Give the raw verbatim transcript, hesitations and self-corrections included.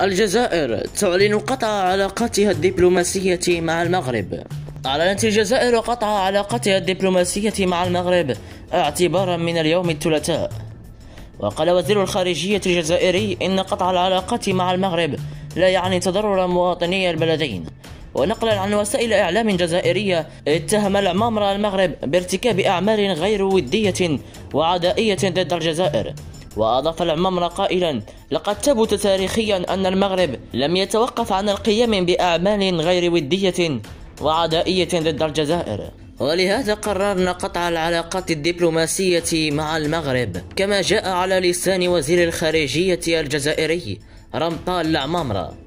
الجزائر تعلن قطع علاقاتها الدبلوماسية مع المغرب. أعلنت الجزائر قطع علاقاتها الدبلوماسية مع المغرب اعتبارا من اليوم الثلاثاء. وقال وزير الخارجية الجزائري إن قطع العلاقات مع المغرب لا يعني تضرر مواطني البلدين. ونقلا عن وسائل إعلام جزائرية، اتهم العمامرة المغرب بارتكاب أعمال غير ودية وعدائية ضد الجزائر. وأضاف العمامرة قائلا: لقد ثبت تاريخيا أن المغرب لم يتوقف عن القيام بأعمال غير ودية وعدائية ضد الجزائر، ولهذا قررنا قطع العلاقات الدبلوماسية مع المغرب، كما جاء على لسان وزير الخارجية الجزائري رمطال العمامرة.